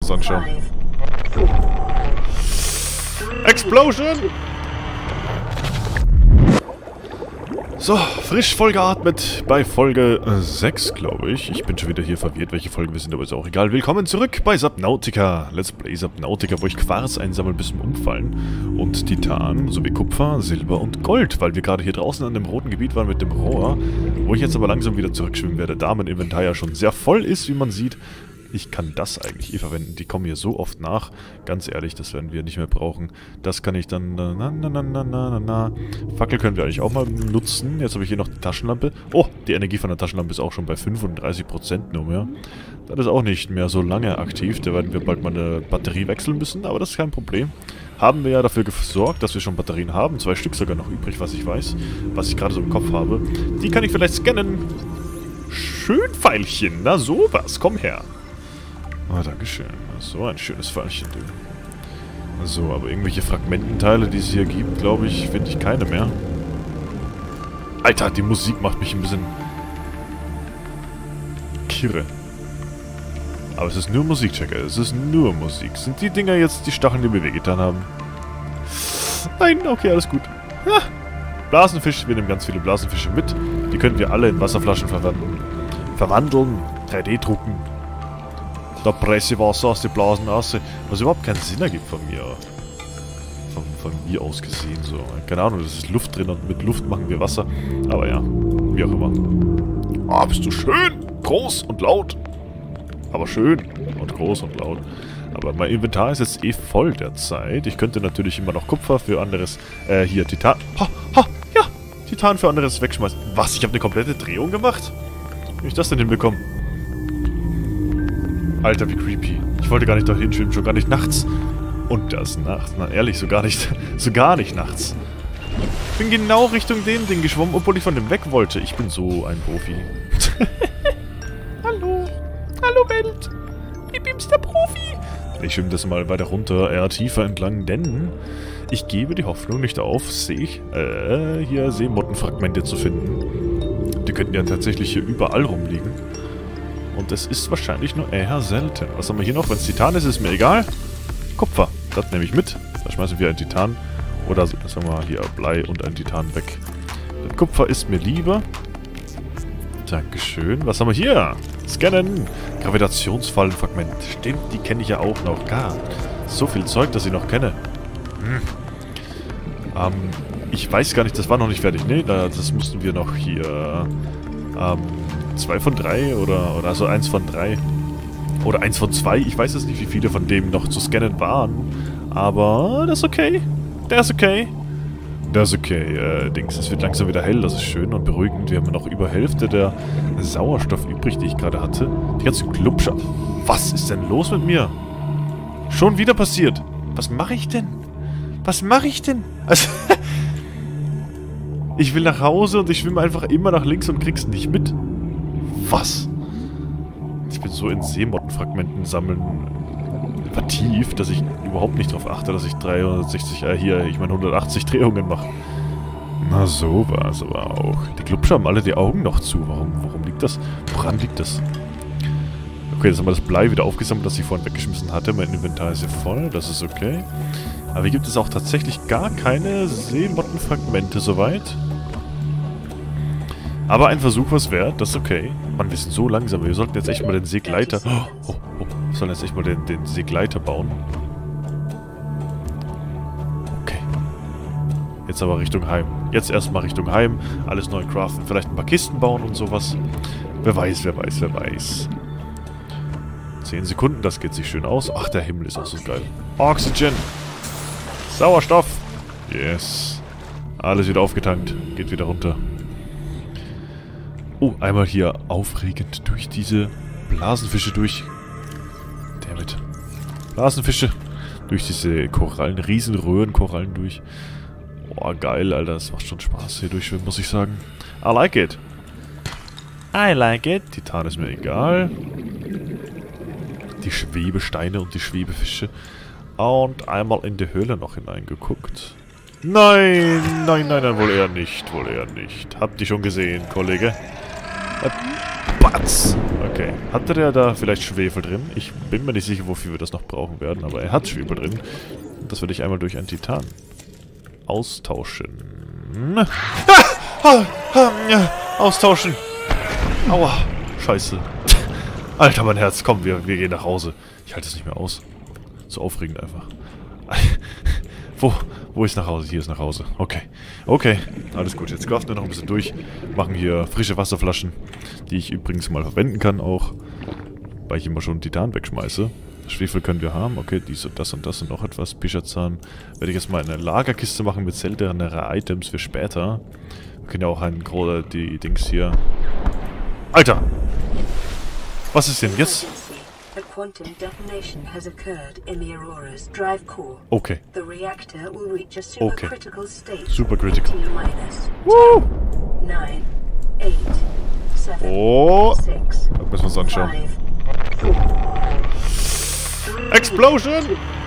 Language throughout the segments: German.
anschauen. Explosion! So, frisch vollgeatmet bei Folge 6, glaube ich. Ich bin schon wieder hier verwirrt, welche Folge wir sind, aber ist auch egal. Willkommen zurück bei Subnautica. Let's Play Subnautica, wo ich Quarz einsammeln bis zum Umfallen. Und Titan, sowie Kupfer, Silber und Gold, weil wir gerade hier draußen an dem roten Gebiet waren mit dem Rohr. Wo ich jetzt aber langsam wieder zurückschwimmen werde, da mein Inventar ja schon sehr voll ist, wie man sieht. Ich kann das eigentlich eh verwenden. Die kommen hier so oft nach. Ganz ehrlich, das werden wir nicht mehr brauchen. Das kann ich dann... Fackel können wir eigentlich auch mal nutzen. Jetzt habe ich hier noch die Taschenlampe. Oh, die Energie von der Taschenlampe ist auch schon bei 35% nur mehr. Das ist auch nicht mehr so lange aktiv. Da werden wir bald mal eine Batterie wechseln müssen, aber das ist kein Problem. Haben wir ja dafür gesorgt, dass wir schon Batterien haben. 2 Stück sogar noch übrig, was ich weiß. Was ich gerade so im Kopf habe. Die kann ich vielleicht scannen. Schön, Pfeilchen. Na sowas. Komm her. Ah, dankeschön. So ein schönes Pfeilchen, du. So, aber irgendwelche Fragmententeile, die es hier gibt, glaube ich, finde ich keine mehr. Alter, die Musik macht mich ein bisschen kirre. Aber es ist nur Musik, Checker. Es ist nur Musik. Sind die Dinger jetzt die Stacheln, die mir wehgetan haben? Nein, okay, alles gut. Ah, Blasenfisch, wir nehmen ganz viele Blasenfische mit. Die können wir alle in Wasserflaschen verwandeln, 3D drucken. Da presse ich Wasser aus den Blasen raus. Was überhaupt keinen Sinn ergibt von mir. Von mir aus gesehen so. Keine Ahnung, das ist Luft drin und mit Luft machen wir Wasser. Aber ja, wie auch immer. Ah, bist du schön, groß und laut. Aber schön und groß und laut. Aber mein Inventar ist jetzt eh voll derzeit. Ich könnte natürlich immer noch Kupfer für anderes... hier, Titan... ja! Titan für anderes wegschmeißen. Was? Ich habe eine komplette Drehung gemacht? Wie ich das denn hinbekommen? Alter, wie creepy. Ich wollte gar nicht dorthin schwimmen, schon gar nicht nachts. Und das nachts. Na ehrlich, so gar nicht nachts. Ich bin genau Richtung dem Ding geschwommen, obwohl ich von dem weg wollte. Ich bin so ein Profi. Hallo. Hallo Welt. Ich bin's, der Profi. Ich schwimme das mal weiter runter, eher tiefer entlang, denn ich gebe die Hoffnung nicht auf, hier Seemottenfragmente zu finden. Die könnten ja tatsächlich hier überall rumliegen. Und es ist wahrscheinlich nur eher selten. Was haben wir hier noch? Wenn es Titan ist, ist mir egal. Kupfer. Das nehme ich mit. Da schmeißen wir einen Titan. Oder so, sagen wir mal hier Blei und einen Titan weg. Das Kupfer ist mir lieber. Dankeschön. Was haben wir hier? Scannen. Gravitationsfallenfragment. Stimmt, die kenne ich ja auch noch. So viel Zeug, das ich noch kenne. Ich weiß gar nicht, das war noch nicht fertig. Nee, das mussten wir noch hier... 2 von 3 oder also 1 von 3 oder 1 von 2. Ich weiß jetzt nicht, wie viele von dem noch zu scannen waren. Aber das ist okay. Der ist okay. Das ist okay. Es wird langsam wieder hell. Das ist schön und beruhigend. Wir haben noch über Hälfte der Sauerstoff übrig, die ich gerade hatte. Die ganzen Glubscher. Was ist denn los mit mir? Schon wieder passiert. Was mache ich denn? Was mache ich denn? Also ich will nach Hause und ich schwimme einfach immer nach links und krieg's nicht mit. Was? Ich bin so in Seemottenfragmenten sammeln vertieft, dass ich überhaupt nicht darauf achte, dass ich 180 Drehungen mache. Na so war es aber auch. Die Glubscher haben alle die Augen noch zu. Warum liegt das? Woran liegt das? Okay, jetzt haben wir das Blei wieder aufgesammelt, das ich vorhin weggeschmissen hatte. Mein Inventar ist hier voll, das ist okay. Aber hier gibt es auch tatsächlich gar keine Seemottenfragmente soweit. Aber ein Versuch was wert, das ist okay. Mann, wir sind so langsam. Wir sollten jetzt echt mal den Seegleiter... Wir sollen jetzt echt mal den Seegleiter bauen. Okay. Jetzt aber Richtung Heim. Jetzt erstmal Richtung Heim. Alles neu craften. Vielleicht ein paar Kisten bauen und sowas. Wer weiß, wer weiß, wer weiß. 10 Sekunden, das geht sich schön aus. Ach, der Himmel ist auch so geil. Oxygen. Sauerstoff. Yes. Alles wieder aufgetankt. Geht wieder runter. Oh, einmal hier aufregend durch diese Blasenfische durch. Dammit. Blasenfische. Durch diese Korallen, Riesenröhrenkorallen durch. Boah, geil, Alter. Das macht schon Spaß hier durchschwimmen, muss ich sagen. I like it. I like it. Titan ist mir egal. Die Schwebesteine und die Schwebefische. Und einmal in die Höhle noch hineingeguckt. Nein, nein, nein, nein, wohl eher nicht, wohl eher nicht. Habt ihr schon gesehen, Kollege? Batz! Okay. Hatte der da vielleicht Schwefel drin? Ich bin mir nicht sicher, wofür wir das noch brauchen werden, aber er hat Schwefel drin. Das werde ich einmal durch einen Titan austauschen. Austauschen! Aua! Scheiße. Alter, mein Herz, komm, wir gehen nach Hause. Ich halte es nicht mehr aus. So aufregend einfach. Wo ist nach Hause? Hier ist nach Hause. Okay. Okay, alles gut. Jetzt craften wir noch ein bisschen durch. Machen hier frische Wasserflaschen, die ich übrigens mal verwenden kann auch. Weil ich immer schon Titan wegschmeiße. Schwefel können wir haben. Okay, dies und das und noch etwas. Pischerzahn. Werde ich jetzt mal eine Lagerkiste machen mit seltenere Items für später. Wir können ja auch die Dings hier... Alter! Was ist denn jetzt? A quantum detonation has occurred in the Aurora's drive core. Okay. The reactor will reach a supercritical state. Supercritical. Woo! 9, 8, 7, Oh! 6, Da müssen wir uns anschauen. 5, 4, Explosion!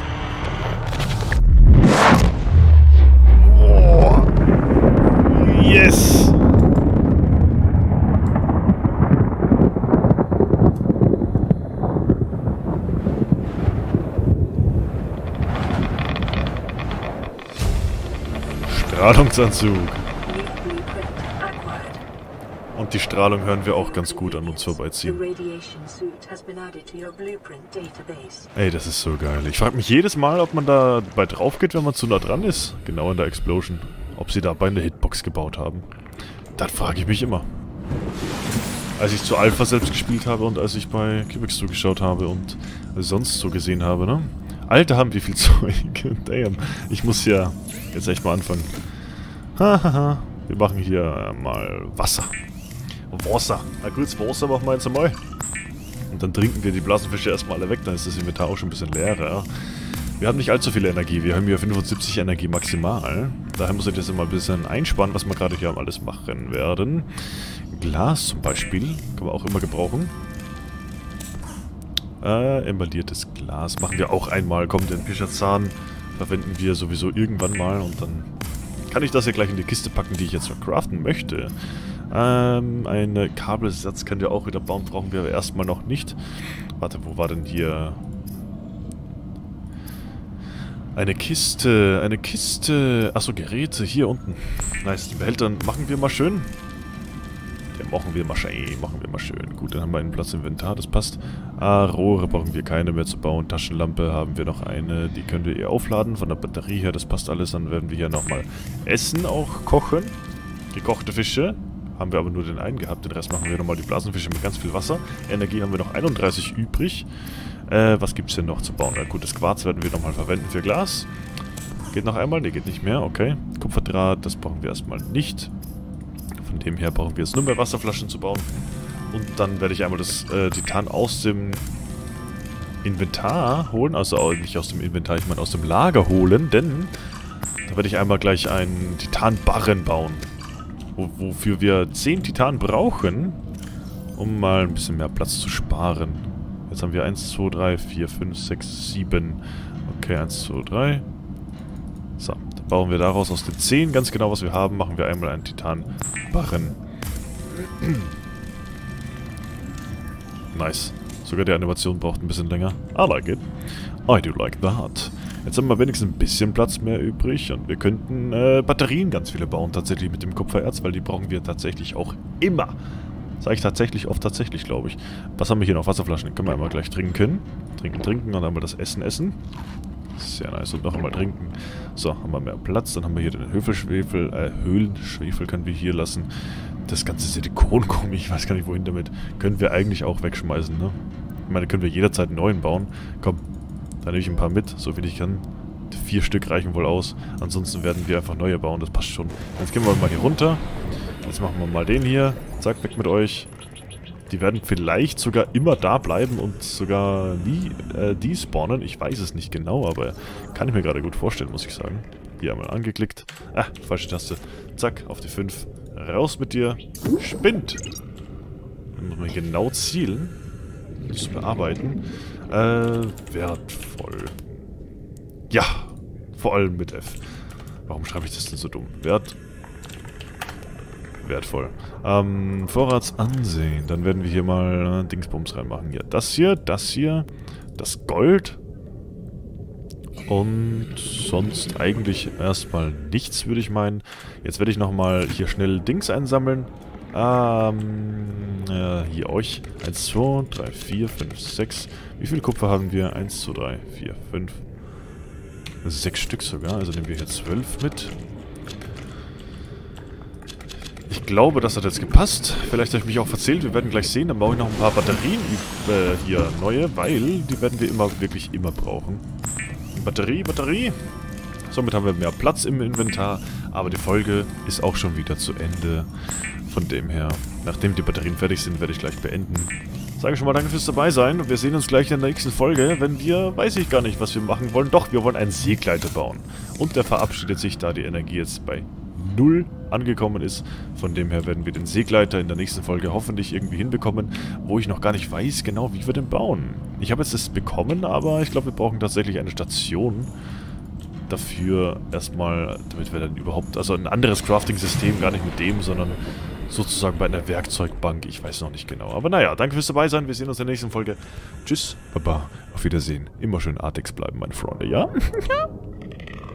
Oh. Yes! Strahlungsanzug. Und die Strahlung hören wir auch ganz gut an uns vorbeiziehen. Ey, das ist so geil. Ich frage mich jedes Mal, ob man da bei drauf geht, wenn man zu nah dran ist. Genau in der Explosion. Ob sie dabei eine Hitbox gebaut haben. Das frage ich mich immer. Als ich zu Alpha selbst gespielt habe und als ich bei Cubics zugeschaut habe und sonst so gesehen habe, ne? Alter, haben wir viel Zeug. Damn. Ich muss ja jetzt echt mal anfangen. Hahaha. Wir machen hier mal Wasser. Wasser. Na gut, das Wasser machen wir jetzt einmal. Und dann trinken wir die Blasenfische erstmal alle weg. Dann ist das Inventar auch schon ein bisschen leerer. Wir haben nicht allzu viel Energie. Wir haben hier 75 Energie maximal. Daher muss ich das immer ein bisschen einsparen, was wir gerade hier alles machen werden. Glas zum Beispiel. Kann man auch immer gebrauchen. Emballiertes Glas machen wir auch einmal. Komm, den Pischerzahn verwenden wir sowieso irgendwann mal. Und dann kann ich das ja gleich in die Kiste packen, die ich jetzt noch craften möchte. Einen Kabelsatz können wir auch wieder bauen. Brauchen wir aber erstmal noch nicht. Warte, wo war denn hier... Eine Kiste. Achso, Geräte. Hier unten. Nice, die Behälter machen wir mal schön. Den machen wir mal schön. Gut, dann haben wir einen Platz im Inventar, das passt. Rohre brauchen wir keine mehr zu bauen. Taschenlampe haben wir noch eine. Die können wir eher aufladen von der Batterie her. Das passt alles. Dann werden wir hier nochmal Essen auch kochen. Gekochte Fische. Haben wir aber nur den einen gehabt. Den Rest machen wir nochmal die Blasenfische mit ganz viel Wasser. Energie haben wir noch 31 übrig. Was gibt es denn noch zu bauen? Na gut, das Quarz werden wir nochmal verwenden für Glas. Geht noch einmal? Ne, geht nicht mehr. Okay. Kupferdraht, das brauchen wir erstmal nicht. Von dem her brauchen wir jetzt nur mehr Wasserflaschen zu bauen. Und dann werde ich einmal das Titan aus dem Inventar holen. Also nicht aus dem Inventar, ich meine aus dem Lager holen. Denn da werde ich einmal gleich einen Titanbarren bauen. Wofür wir 10 Titan brauchen, um mal ein bisschen mehr Platz zu sparen. Jetzt haben wir 1, 2, 3, 4, 5, 6, 7. Okay, 1, 2, 3. So, dann bauen wir daraus aus den 10 ganz genau, was wir haben, machen wir einmal einen Titanbarren. Nice. Sogar die Animation braucht ein bisschen länger. I like it. I do like that. Jetzt haben wir wenigstens ein bisschen Platz mehr übrig und wir könnten Batterien ganz viele bauen, tatsächlich mit dem Kupfererz, weil die brauchen wir tatsächlich auch immer. Sage ich tatsächlich, oft tatsächlich, glaube ich. Was haben wir hier noch? Wasserflaschen, die können wir einmal gleich trinken. Trinken und einmal das Essen essen. Sehr nice. Und noch einmal trinken. So, haben wir mehr Platz. Dann haben wir hier den Höhlenschwefel können wir hier lassen. Das ganze Silikongummi, ich weiß gar nicht wohin damit, können wir eigentlich auch wegschmeißen, ne? Ich meine, können wir jederzeit einen neuen bauen. Komm, da nehme ich ein paar mit, so viel ich kann. 4 Stück reichen wohl aus. Ansonsten werden wir einfach neue bauen, das passt schon. Jetzt gehen wir mal hier runter. Jetzt machen wir mal den hier. Zack, weg mit euch. Die werden vielleicht sogar immer da bleiben und sogar nie despawnen. Ich weiß es nicht genau, aber kann ich mir gerade gut vorstellen, muss ich sagen. Hier einmal angeklickt. Ah, falsche Taste. Zack, auf die 5. Raus mit dir. Spinnt. Dann muss man genau zielen. Das bearbeiten. Wertvoll. Ja, vor allem mit F. Warum schreibe ich das denn so dumm? wertvoll. Vorratsansehen. Dann werden wir hier mal Dingsbums reinmachen. Hier, das hier, das Gold. Und sonst eigentlich erstmal nichts, würde ich meinen. Jetzt werde ich nochmal hier schnell Dings einsammeln. Hier euch. 1, 2, 3, 4, 5, 6. Wie viel Kupfer haben wir? 1, 2, 3, 4, 5. 6 Stück sogar. Also nehmen wir hier 12 mit. Ich glaube, das hat jetzt gepasst. Vielleicht habe ich mich auch verzählt. Wir werden gleich sehen. Dann baue ich noch ein paar Batterien hier neue, weil die werden wir wirklich immer brauchen. Batterie. Somit haben wir mehr Platz im Inventar. Aber die Folge ist auch schon wieder zu Ende. Von dem her, nachdem die Batterien fertig sind, werde ich gleich beenden. Sage schon mal danke fürs dabei sein. Und wir sehen uns gleich in der nächsten Folge, wenn wir, weiß ich gar nicht, was wir machen wollen. Doch, wir wollen einen Seegleiter bauen. Und der verabschiedet sich, da die Energie jetzt bei 0 angekommen ist. Von dem her werden wir den Seegleiter in der nächsten Folge hoffentlich irgendwie hinbekommen, wo ich noch gar nicht weiß genau, wie wir den bauen. Ich habe jetzt das bekommen, aber ich glaube, wir brauchen tatsächlich eine Station dafür erstmal, damit wir dann überhaupt, also ein anderes Crafting-System, gar nicht mit dem, sondern sozusagen bei einer Werkzeugbank. Ich weiß noch nicht genau. Aber naja, danke fürs dabei sein. Wir sehen uns in der nächsten Folge. Tschüss, Baba, auf Wiedersehen. Immer schön Artex bleiben, meine Freunde, ja?